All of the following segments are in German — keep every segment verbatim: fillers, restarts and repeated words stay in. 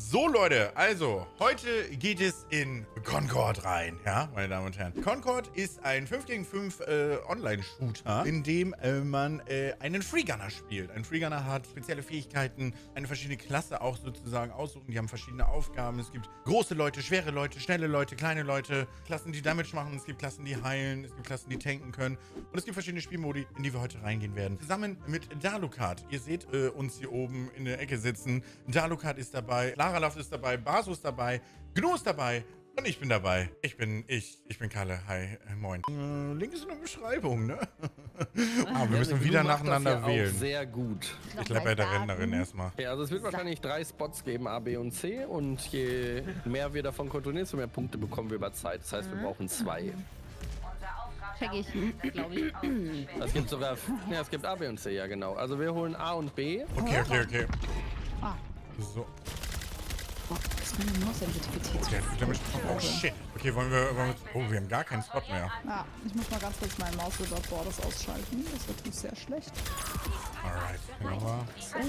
So Leute, also heute geht es in Concord rein, ja, meine Damen und Herren. Concord ist ein fünf gegen fünf äh, Online-Shooter, in dem äh, man äh, einen Freegunner spielt. Ein Freegunner hat spezielle Fähigkeiten, eine verschiedene Klasse auch sozusagen aussuchen. Die haben verschiedene Aufgaben. Es gibt große Leute, schwere Leute, schnelle Leute, kleine Leute, Klassen, die Damage machen. Es gibt Klassen, die heilen. Es gibt Klassen, die tanken können. Und es gibt verschiedene Spielmodi, in die wir heute reingehen werden. Zusammen mit Dalukat. Ihr seht äh, uns hier oben in der Ecke sitzen. Dalukat ist dabei. Laraloft ist dabei, Basu ist dabei, Gnu ist dabei und ich bin dabei. Ich bin ich, ich bin Kalle. Hi, äh, moin. Äh, Link ist in der Beschreibung, ne? ah, wir müssen wieder nacheinander wählen. Auch sehr gut. Ich glaube, bei der Rennerin erstmal. Ja, also es wird wahrscheinlich drei Spots geben, A, B und C. Und je mehr wir davon kontrollieren, desto mehr Punkte bekommen wir über Zeit. Das heißt, wir brauchen zwei. Check ich, glaube ich. Es gibt sogar, ja, es gibt A, B und C, ja genau. Also wir holen A und B. Okay, okay, okay. Ah. So. Oh, das ist meine Maus-Sensitivität. Okay, damit, oh shit. Okay, wollen wir, wollen wir... Oh, wir haben gar keinen Spot mehr. Ja, ich muss mal ganz kurz meinen Maus über Borders ausschalten. Das wird nicht sehr schlecht. Alright, nochmal. So.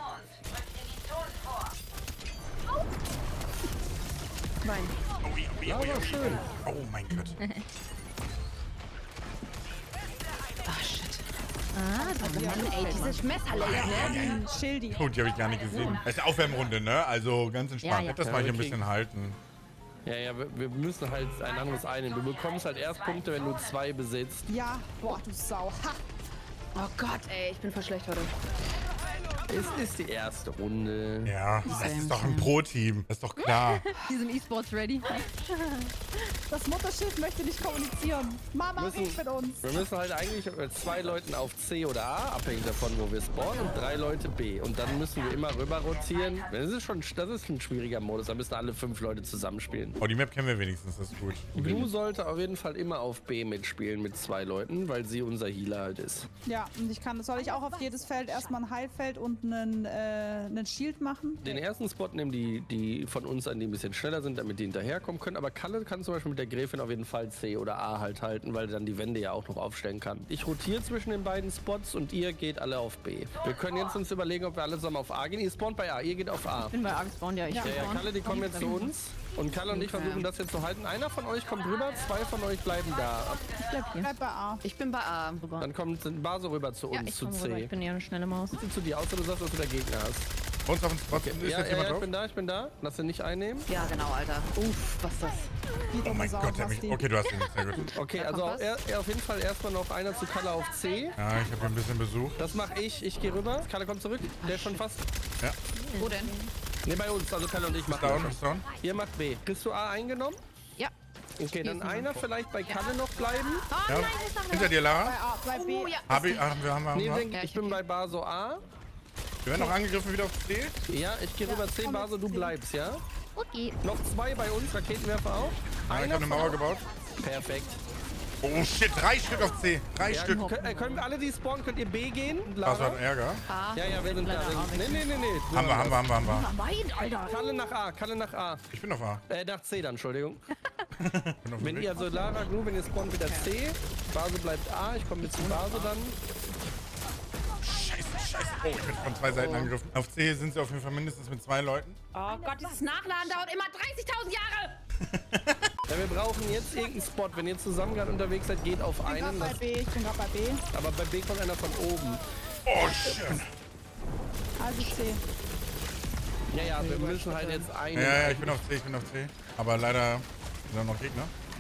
Nein. Oh, ja, ja, ja, schön. Oh mein Gott. Ah, shit. Ah, das ist Mann, ey, dieses Messerleck, ne? Schildi. Gut, die habe ich gar nicht gesehen. Das ist eine Aufwärmrunde, ne? Also ganz entspannt. Ja, ja. Das mal hier ein bisschen halten. Ja, ja, wir, wir müssen halt ein anderes einnehmen. Du bekommst halt erst Punkte, wenn du zwei besitzt. Ja, boah, du Sau. Ha. Oh Gott, ey, ich bin voll schlecht heute. Es ist die erste Runde. Ja, das ist doch ein Pro-Team. Das ist doch klar. Die sind E-Sports ready. Das Mutterschiff möchte nicht kommunizieren. Mama, Müssen- red mit uns. Wir müssen halt eigentlich mit zwei Leuten auf C oder A, abhängig davon, wo wir spawnen, und drei Leute B. Und dann müssen wir immer rüber rotieren. Das ist schon das ist ein schwieriger Modus. Da müssen alle fünf Leute zusammenspielen. Oh, die Map kennen wir wenigstens. Das ist gut. Gnu sollte auf jeden Fall immer auf B mitspielen mit zwei Leuten, weil sie unser Healer halt ist. Ja, und ich kann, soll ich auch auf jedes Feld erstmal ein Heilfeld und einen, äh, einen Shield machen? Den ersten Spot nehmen die, die von uns an, die ein bisschen schneller sind, damit die hinterherkommen können. Aber Kalle kann zum Beispiel mit der Gräfin auf jeden Fall C oder A halt halten, weil dann die Wände ja auch noch aufstellen kann. Ich rotiere zwischen den beiden Spots und ihr geht alle auf B. Wir können jetzt uns überlegen, ob wir alle zusammen auf A gehen. Ihr spawnt bei A, ihr geht auf A. Ich bin bei A gespawnt, ja, ich Ja, bin Ja, ja, Kalle, die kommen jetzt zu uns. Und Kalle und ich versuchen das jetzt zu halten. Einer von euch kommt rüber, zwei von euch bleiben da. Ich bleib hier. Bleib bei A. Ich bin bei A rüber. Dann kommt Baso rüber zu uns, Ja, ich zu komm rüber. C. Ich bin eher eine schnelle Maus. Sieht zu dir aus, wenn du sagst, dass du der Gegner hast. Bei uns auf dem Spot ist Ja, jetzt ja, jemand ja, ich drauf? bin da, ich bin da. Lass den nicht einnehmen. Ja, genau, Alter. Uff, was ist das? Die Oh dumme mein Sau, Gott, der was mich... die- Okay, du hast ihn. Sehr gut. Okay, Da also kommt was. er, er auf jeden Fall erstmal noch einer zu Kalle auf C. Ja, ich habe hier ein bisschen Besuch. Das mache ich. Ich gehe rüber. Kalle kommt zurück. Der ist schon fast... Ja, Wo denn? Ne, bei uns. Also Kalle und ich machen down, das schon. ist down. Ihr macht B. Kriegst du A eingenommen? Ja. Okay, dann Hier ist einer ein- vielleicht bei Kalle noch bleiben. Oh Ja. nein, das ist Hinter dir, Lara. Bei A, bei B. Oh, ja. Hab ich, haben wir, haben wir, haben Nee, wir. denk, Ja, ich ich bin hab bei Baso A. Wir werden noch angegriffen wieder auf C. Ja, ich gehe rüber C. komm Baso, jetzt du C. bleibst, ja? Okay. Noch zwei bei uns. Raketenwerfer auch. Ja, ich Einer habe eine Mauer gebaut. Perfekt. Oh shit, drei Stück auf C. Drei Ja, Stück. könnt, äh, können alle, die spawnen, könnt ihr B gehen? Das Lara? hat Ärger. A. Ja, ja, wir sind da. Leider A Nee, nee, nee, nee. Haben wir, haben wir, haben wir, haben wir. Nein, Alter. Kalle nach A, Kalle nach A. Ich bin auf A. Äh, nach C dann, Entschuldigung. Bin auf Wenn dem ihr Weg. also Lara, Gnu, wenn ihr spawnt wieder C. Baso bleibt A, ich komme mit zu Baso dann. Scheiße, scheiße. Oh, ich bin von zwei Seiten angegriffen. Auf C sind sie auf jeden Fall mindestens mit zwei Leuten. Oh Gott, dieses Nachladen dauert immer dreißigtausend Jahre. Ja, wir brauchen jetzt irgendeinen Spot. Wenn ihr zusammen gerade unterwegs seid, geht auf Ich bin einen. gerade bei Das, B. Ich bin gerade bei B. aber bei B kommt einer von oben. Oh shit. Also C. Ja, ja, wir müssen halt jetzt einen. Ja, ja, ich bin auf C, ich bin auf C. Aber leider sind da noch Gegner.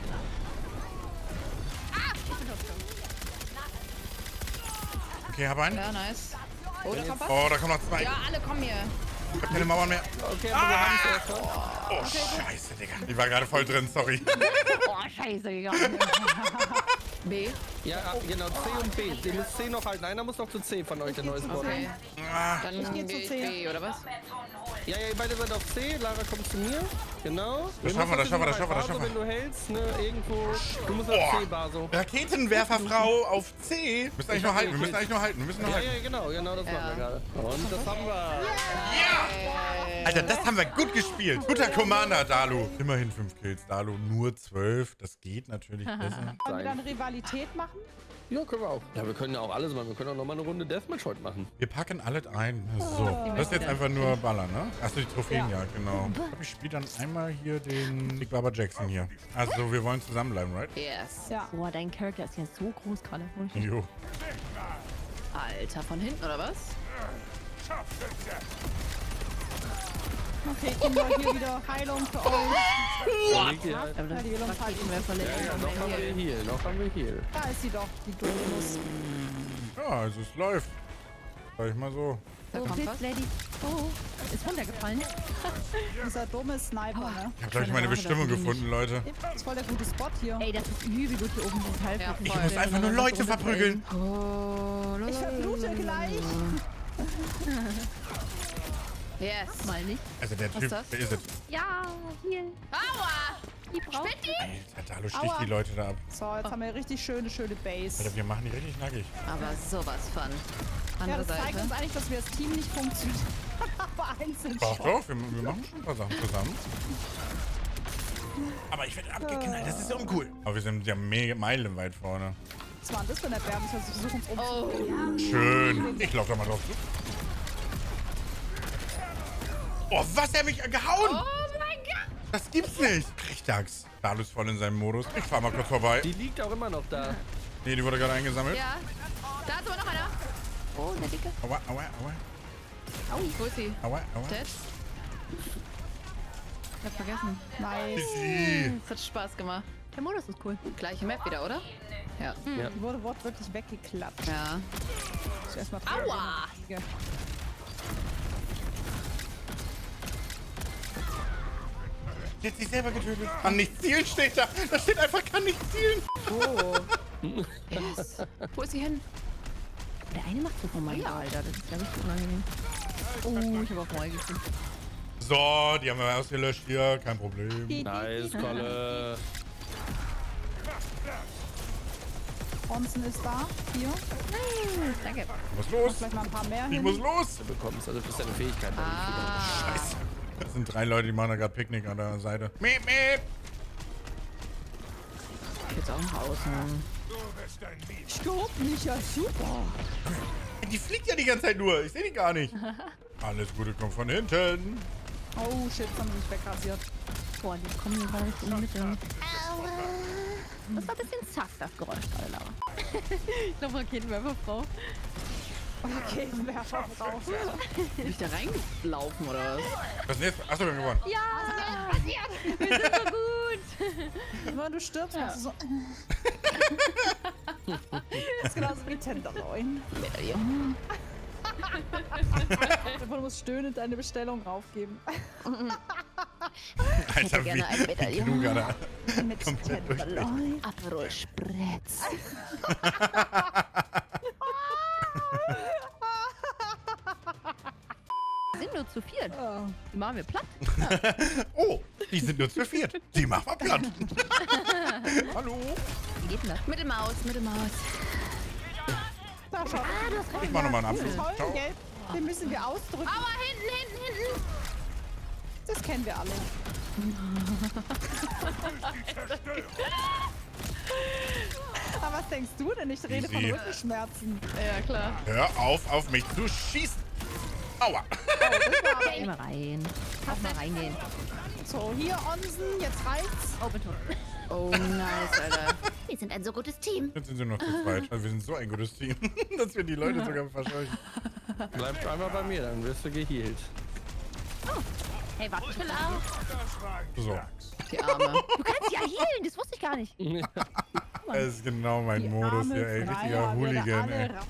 Okay, hab einen. Ja, nice. Oh, da kommt was. Oh, da kommen noch zwei. Ja, alle kommen hier. Ich hab keine Mauern mehr. Okay, aber wir haben es erstmal. Oh, scheiße, Digga. Ich war gerade voll drin, sorry. Oh, scheiße gegangen. B. Ja, ah, genau, C und B. Den muss C noch halten. Einer muss noch zu C von euch, der neue Spot. Okay. Ah, Dann geh B, zu C. B, oder was? Ja, ja, ihr beide seid auf C. Lara kommt zu mir. Genau. Das schaffen wir, das schaffen wir, das schaffen wir, das Baso, schaffen wir. wenn du hältst, ne, irgendwo. Du musst Boah. auf C, Baso. Raketenwerferfrau auf C. Wir müssen eigentlich nur halten, wir müssen eigentlich nur halten, wir müssen nur Ja, halten. ja, genau, genau das machen wir gerade. Und das haben wir. Alter, das haben wir gut gespielt. Guter Commander, Dalu. Immerhin fünf Kills, Dalu nur zwölf. Das geht natürlich besser. Wollen wir dann Rivalität machen? Ja, können wir auch. Ja, wir können ja auch alles machen. Wir können auch nochmal eine Runde Deathmatch heute machen. Wir packen alles ein. So, das ist jetzt einfach nur Ballern, ne? Achso, die Trophäen, ja, genau. Ich glaube, ich spiele dann einmal hier den Big Baba Jackson hier. Also, wir wollen zusammenbleiben, right? Yes. Ja. Boah, dein Charakter ist ja so groß gerade. Jo. Alter, von hinten oder was? Okay, Kinder, hier wieder Heilung für euch. Da liegt die halt. Aber das Ja, die will uns halten. wer verletzt. Ja, ja, noch haben wir hier. Noch haben wir hier. Da ist sie doch, die Dominus. Ja, also es läuft. Sag ich mal so. Da Oh, kommt Piss was. Lady. Oh, ist runtergefallen. Dieser dumme Sniper, ne? Ich habe, glaube ich, meine Bestimmung gefunden, Leute. Das ist voll der gute Spot hier. Ey, das ist übel gut hier oben. Das Teil Ja, Ich voll. muss einfach nur Leute verprügeln. Oh, Ich verblute gleich. Yes. Mal nicht. Also der Was Typ, ist das? wer ist es? Ja, hier. Aua! Die braucht Alter, Dalo sticht Aua. die Leute da ab. So, jetzt haben wir richtig schöne, schöne Base. Alter, wir machen die richtig nackig. Aber sowas von. Ja, Andere das zeigt Seite. uns eigentlich, dass wir als Team nicht funktionieren. Aber einzeln Doch, schon. doch, wir, wir machen schon ein paar Sachen zusammen. Aber ich werde abgeknallt, das ist so uncool. Aber wir sind ja mega meilenweit vorne. Was war denn das für ein Erbärmnis? Wir versuchen uns Oh, umzubringen. Schön. Ich laufe da mal drauf zu. Oh, was, er hat mich gehauen! oh mein Gott! Das gibt's nicht. Richtags. Dalo ist voll in seinem Modus. Ich fahr mal kurz vorbei. Die liegt auch immer noch da. Nee, die wurde gerade eingesammelt. Ja. Da ist aber noch einer. Oh, der Dicke. Aua, aua, aua. Au, wo ist sie? Aua, aua. Dead? Ich hab vergessen. Nice. Easy. Es hat Spaß gemacht. Der Modus ist cool. Gleiche Map wieder, oder? Ja. Ja. Die wurde wortwörtlich weggeklappt. Ja. Zuerst mal Aua! Ja. Die hat sich selber getötet. Kann nicht zielen steht da. Da steht einfach, kann nicht zielen. Oh. Yes. Wo ist sie hin? Der eine macht so von meinem Alter. Das ist ja richtig unangenehm. Oh, ich habe auf Moll gekriegt. So, die haben wir ausgelöscht hier. Kein Problem. Nice, Kolle. Bronzen ist da. Hier. Danke. Ich muss los. Vielleicht mal ein paar mehr Ich hin. muss los. Du bekommst, also das ist deine Fähigkeit. Ah. Scheiße. Das sind drei Leute, die machen da gerade Picknick an der Seite. Miep, miep. Jetzt auch noch außen. Stopp mich, ja super. Die fliegt ja die ganze Zeit nur. Ich sehe die gar nicht. Alles Gute kommt von hinten. Oh shit, jetzt haben sie mich wegrasiert. Boah, die kommen hier gerade richtig in die Mitte. Das war ein bisschen zack, das Geräusch gerade, Laura. Ich glaube, Raketenwerferfrau. Okay, Werferfrau. Bin ich da reingelaufen oder was? Was ist denn jetzt? Achso, wir haben gewonnen. Ja! Wir sind so gut! Wenn du stirbst, machst du so. Das ist genauso wie Tenderloin. Du musst stöhnend deine Bestellung raufgeben. Alter, wie, gerne ein wie Medaillon. genug gerade. Mit Komplett Tenderloin. Aperol Spritz. Wir sind nur zu viert. Oh. Die machen wir platt. Oh, die sind nur zu viert. Die machen wir platt. Hallo. Wie geht denn das? Mittelmaus, Mittelmaus. Da schau. Ich mach nochmal einen Diesen Abflug. tollen Ciao. Gelb, den müssen wir ausdrücken. Aua, hinten, hinten, hinten. Das kennen wir alle. Aber was denkst du denn? Ich rede von Easy. Rückenschmerzen. Ja, klar. Hör auf, auf mich zu schießen. Aua. Geh mal rein. Auch mal reingehen. So, hier Onsen, jetzt reicht's. Oh, bitte. Oh, nice, Alter. Wir sind ein so gutes Team. Jetzt sind sie noch zu zweit. Also wir sind so ein gutes Team, dass wir die Leute sogar verscheuchen. Bleib einmal bei mir, dann wirst du geheilt. Hey, warte, ich will auch. So. Die Arme. Du kannst ja healen, das wusste ich gar nicht. Das ist genau mein Die Modus arme hier, ey. Richtiger Freya würde Hooligan, ey. alle ra-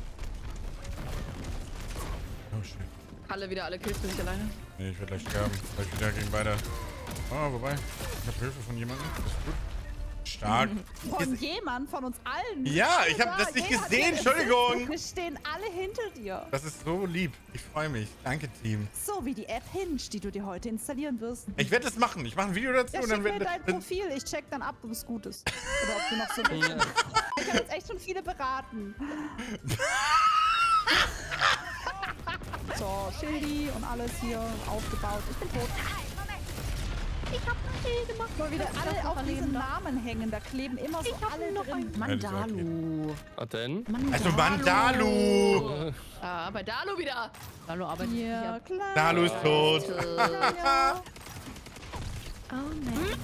Oh shit. Alle wieder alle Kills für sich alleine. Nee, ich werde gleich sterben. Weil ich wieder gegen beide. Oh, wobei. Ich habe Hilfe von jemandem. Das ist gut. Stark. Von jemand, von uns allen. Ja, ich habe das nicht gesehen. Entschuldigung. Wir stehen alle hinter dir. Das ist so lieb. Ich freue mich. Danke, Team. So wie die App Hinge, die du dir heute installieren wirst. Ich werde das machen. Ich mache ein Video dazu Ja, und schick dann mir wird. dein Profil. Ich check dann ab, ob es gut ist. Oder ob du noch so bist. Ich habe jetzt echt schon viele beraten. So, Schildi und alles hier aufgebaut. Ich bin tot. Ich hab gemacht. Mal wieder Das alle darf auf man diesen leben. Namen hängen. Da kleben immer so Ich hab alle noch drin. ein Mandalu. Was denn? Also Mandalu. Ah, bei Dalu wieder. Dalu arbeitet Ja, hier. klar. Dalu ist tot. Ja. Oh nein.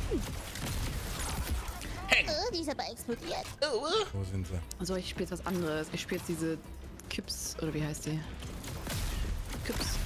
Oh, die ist aber explodiert. Wo sind sie? Also ich spiele jetzt was anderes. Ich spiele jetzt diese Kips, oder wie heißt die? Kips.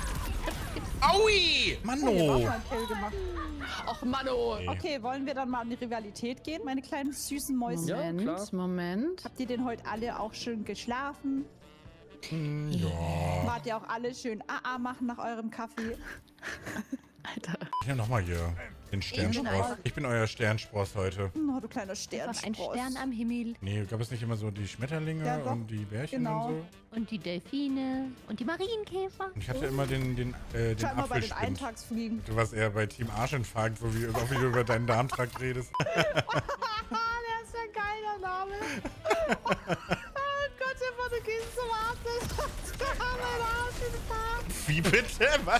Aui! Oh, hier war Mano! mal ein Kill gemacht. Och, Mano! Okay, wollen wir dann mal an die Rivalität gehen, meine kleinen süßen Mäuschen? Ja, Moment, klar. Moment. Habt ihr denn heute alle auch schön geschlafen? Hm, ja. Wart ihr auch alle schön A A machen nach eurem Kaffee? Alter. Ich nehme nochmal hier den Sternspross. Ich bin euer Sternspross heute. Oh, du kleiner Einfach Sternspross. ein Stern am Himmel. Nee, gab es nicht immer so die Schmetterlinge Ja, doch. und die Bärchen Genau. und so? Und die Delfine. Und die Marienkäfer. Und ich hatte immer den, den, äh, den Schau mal bei den Apfelspind. Eintagsfliegen. Du warst eher bei Team Arschinfarkt, so wie, auch wie du über deinen Darmtrakt redest. Ah, der ist ja ein geiler Name. Oh Gott, Stefan, du gehst zum Arzt. Das war mein Arschinfarkt. Wie bitte? Was?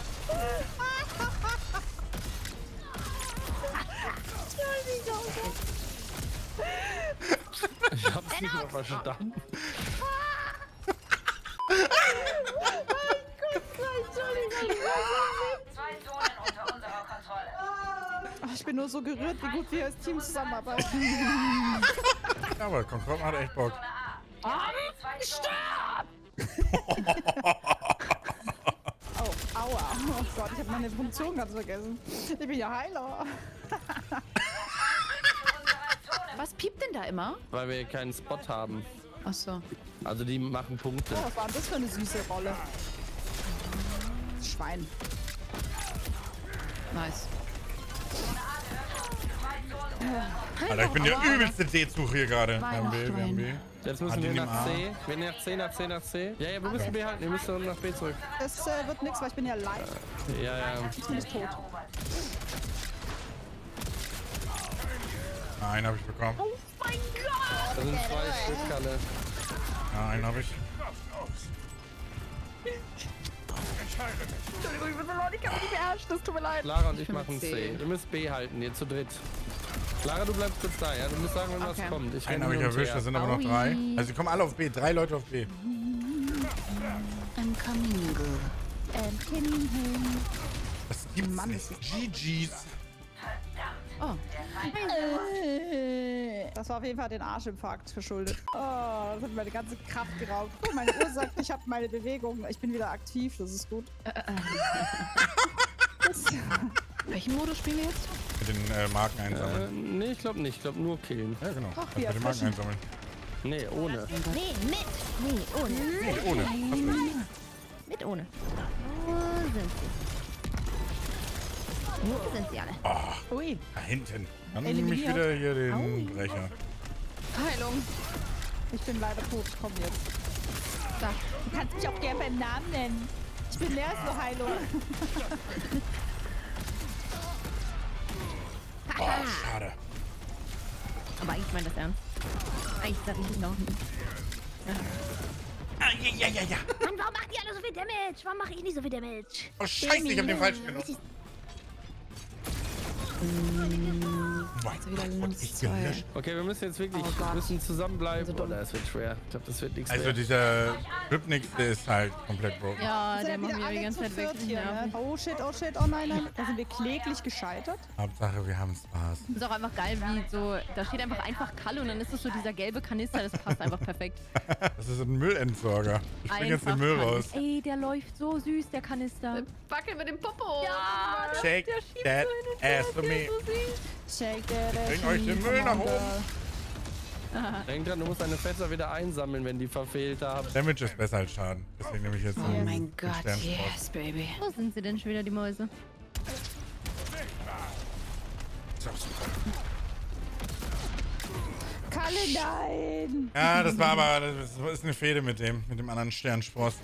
Ich hab's nicht mehr verstanden. Zwei Zonen unter unserer Kontrolle. Ach, ich bin nur so gerührt, wie gut wir als Team zusammenarbeiten. Ja, aber Concord hat echt Bock. Oh, aua. Oh Gott, ich habe meine Funktion ganz vergessen. Ich bin ja Heiler. Was piept denn da immer? Weil wir keinen Spot haben. Achso. Also die machen Punkte. Oh, was war denn das für eine süße Rolle? Schwein. Nice. Alter, ich bin der übelste D-Zug hier gerade. Wir haben B, wir haben B. Jetzt Ah, müssen die wir nehmen nach A. C. Wir nach C, nach C, nach C. Ja, ja, wir müssen B halten. Wir müssen nach B zurück. Es äh, wird nichts, weil ich bin ja live. Ja, ja. Ich bin nicht tot. Einen habe ich bekommen. Da sind zwei Stück, Kalle. Ja, einen habe ich. Entschuldigung, ich bin verloren. Ich kann mich nicht beherrschen. Das tut mir leid. Lara und ich machen C. Wir müssen B halten, ihr zu dritt. Lara, du bleibst kurz da, ja? Du musst sagen, wenn Okay. was kommt. Ich Einen renn habe ich hin und erwischt, her. das sind aber noch drei. Also die kommen alle auf B, drei Leute auf B. I'm coming, girl. Ähm, Kim, Das gibt's nicht. G Gs. Oh. Das war auf jeden Fall den Arschinfarkt verschuldet. Oh, das hat meine ganze Kraft geraubt. Oh, meine Uhr sagt, ich habe meine Bewegung. Ich bin wieder aktiv, das ist gut. Das, Welchen Modus spielen wir jetzt? Mit den äh, Marken Äh, einsammeln. nee, ich glaube nicht. Ich glaube nur killen. Ja, genau. Ach, Also wie mit den Marken erfrischend. einsammeln. Nee, ohne. Nee, mit. Nee, ohne. Nee, ohne. Hast recht. Mit ohne. Wo sind sie? Wo sind sie alle? ui, Da hinten. Dann nehme ich Eliminiert. wieder hier den Brecher. Heilung. ich bin leider tot. Komm jetzt. Da. Du kannst mich auch gerne beim Namen nennen. Ich bin mehr als nur Heilung. Oh, schade. Aber eigentlich meint das ernst. Eigentlich sag ich nicht noch. Ah, ja, ja, ja, ja. Mann, warum macht ihr alle so viel Damage? Warum mache ich nicht so viel Damage? Oh, scheiße, ich hab den falschen genommen. Mein wieder Gott, minus ich zwei. gelöscht. Okay, wir müssen jetzt wirklich Oh Gott. müssen zusammenbleiben. Oh, das wird schwer. Ich glaube, das wird nichts Also mehr. dieser Rhypnix, der ist halt komplett broken. Ja, Sind der ja macht wieder mir die alle ganze zu Zeit weg. viert hier, ne? nervig. Oh shit, oh shit, oh nein, nein. Da sind wir kläglich gescheitert. Hauptsache, wir haben Spaß. Ist auch einfach geil, wie so, da steht einfach einfach Kalle und dann ist es so dieser gelbe Kanister, das passt einfach perfekt. Das ist ein Müllentsorger. Ich bring jetzt den Einfach Müll Kalle. raus. Ey, der läuft so süß, der Kanister. Wackel mit dem Popo. Ja, das, Shake der schiebt that so hin und her, ass for der me. ist so süß. Shake that Bring ass, euch den Müll nach Commander. oben. Denk dran, du musst deine Fässer wieder einsammeln, wenn die verfehlt haben. Damage ist besser als Schaden. Deswegen nehme ich jetzt Oh den, mein den Gott, Sternspross. yes, baby. Wo sind sie denn schon wieder, die Mäuse? So, super. Kalle, nein! Ja, das war aber, das ist eine Fehde mit dem, mit dem anderen Sternspross.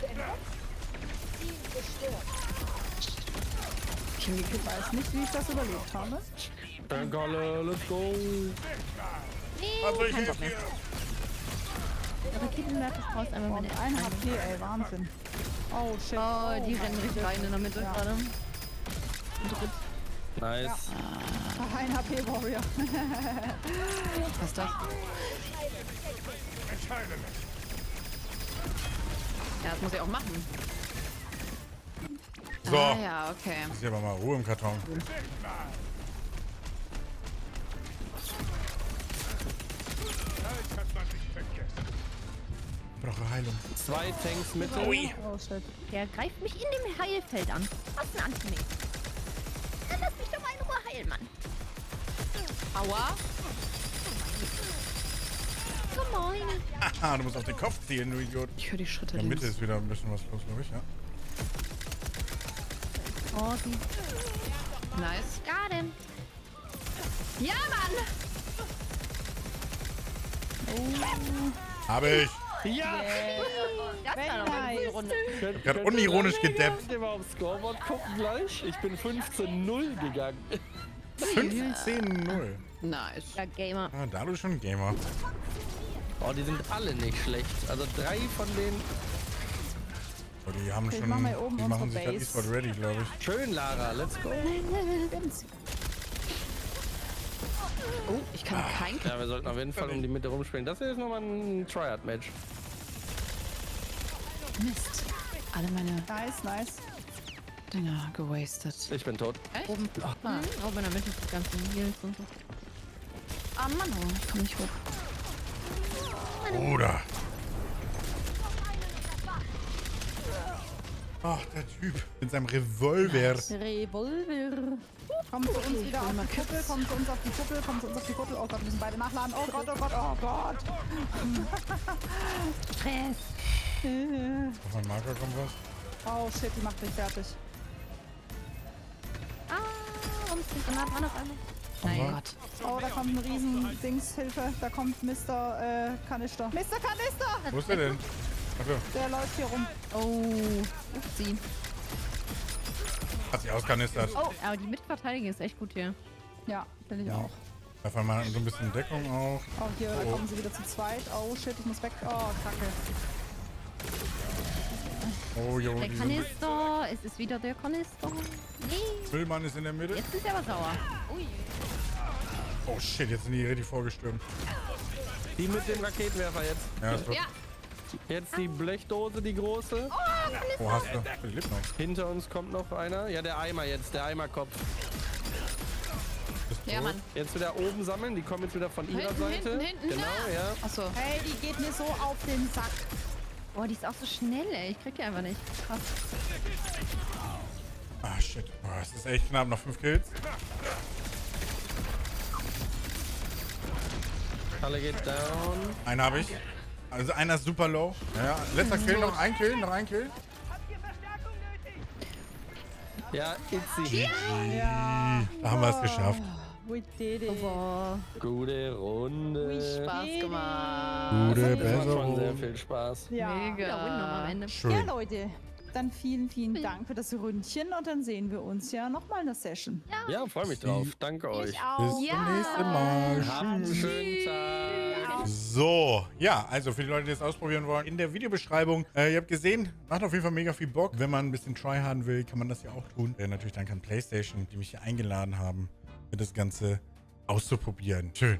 Ich weiß nicht, wie ich das überlebt habe. Dann Kalle, let's go. Also ich helfe dir. Raketenwerfer, ich brauchst einmal meine Und ein H P, ey, Wahnsinn. Oh shit. Oh, die rennen richtig rein in der Mitte Ja. gerade. Und dritt. Nice. Ja. Ach, ein H P-Warrior. Was ist das? Ja, das muss ich auch machen. So. Ah, ja, okay. Ist hier aber mal Ruhe im Karton. Ich brauche Heilung. Zwei Tanks Mitte. Oh shit. Der greift mich in dem Heilfeld an. Was ein Antiné. Dann lass mich doch mal in Ruhe heilen, Mann. Aua. Come on. Haha, du musst auf den Kopf zielen, du Idiot. Ich höre die Schritte In der Mitte links. ist wieder ein bisschen was los, glaube ich, ja. Oh, die. Nice. Got him. Ja, Mann! Habe ich. Ja! Das war doch eine gute Runde. Könnt- Grad könnt ihr unironisch mal- gedappt. Könnt ihr mal aufs Scoreboard gucken gleich? Ich bin fünfzehn null gegangen. fünfzehn null. Nice. Ja, Gamer. Ah, da du schon Gamer. Oh, die sind alle nicht schlecht. Also drei von denen. Oh, die haben Ich schon. mach mal oben Die machen unsere sich halt Base. E-Sport ready, glaube ich. Schön, Lara. Let's go. Oh, ich kann kein... Ja, wir sollten auf jeden Fall um die Mitte rumspringen. Das hier ist nochmal ein Triad-Match. Mist. Alle meine Nice, nice. Dinger gewastet. Ich bin tot. Echt? Oben. Ah, oben in der Mitte ist die ganzen Heals und so. Ah, Mann, oh, ich komm nicht hoch. Bruder. Ach, der Typ mit seinem Revolver. Revolver. Kommt zu uns wieder auf die Kuppel, kommt zu uns auf die Kuppel, kommt zu uns auf die Kuppel. Oh Gott, wir müssen beide nachladen. Oh Gott, oh Gott, oh Gott. Stress. Auf meinen Marker kommt was. Oh shit, die macht mich fertig. Ah, warum ist die Granate an auf einmal? Mein Gott. Oh, da kommt ein riesen Dings, Hilfe. Da kommt Mister Äh, Kanister. Mister Kanister! Wo ist der denn? Achso, Der läuft hier rum. Oh, upsie. hat sich auskanistert. Oh, aber die Mitverteidigung ist echt gut hier. Ja, finde ich Ja. auch. Auf einmal so ein bisschen Deckung auch. Oh, hier, da kommen sie wieder zu zweit. Oh shit, ich muss weg. Oh, kacke. Oh, jo, Der die sind- Kanister, es ist wieder der Kanister. Nee, Müllmann ist in der Mitte. jetzt ist er aber sauer. Ui. Oh shit, jetzt sind die richtig vorgestürmt. Die mit dem Raketenwerfer jetzt. Ja, ist tot. Ja. Jetzt die Blechdose, die große. Oh, hast du? Die lebt noch. Hinter uns kommt noch einer. Ja, der Eimer jetzt, der Eimerkopf. Bist Ja, tot? Mann. Jetzt wieder oben sammeln. Die kommen jetzt wieder von ihrer Hinten, Seite. hinten, hinten, Genau, da. ja. Achso. Hey, die geht mir so auf den Sack. Boah, die ist auch so schnell, ey. Ich krieg die einfach nicht. Krass. Ah, shit. Oh, es ist echt knapp. Noch fünf Kills. Alle geht down. Einen habe ich. Also einer ist super low. Ja, letzter Kill, noch ein Kill, noch ein Kill. Ja, Itzy. Da haben wir es geschafft. We did it. Boah. Gute Runde. Spaß gemacht. Gute Das macht schon sehr Besserung. viel Spaß. Ja. Wieder Win noch am Ende. Ja, Schön. Leute. Dann vielen, vielen Dank für das Ründchen und dann sehen wir uns ja nochmal in der Session. Ja, freue mich drauf. Danke euch. Bis zum nächsten Mal. Habt einen schönen Tag. So, ja, also für die Leute, die das ausprobieren wollen, in der Videobeschreibung, äh, ihr habt gesehen, macht auf jeden Fall mega viel Bock. Wenn man ein bisschen tryharden will, kann man das ja auch tun. Äh, natürlich danke an PlayStation, die mich hier eingeladen haben, mir das Ganze auszuprobieren. Schön.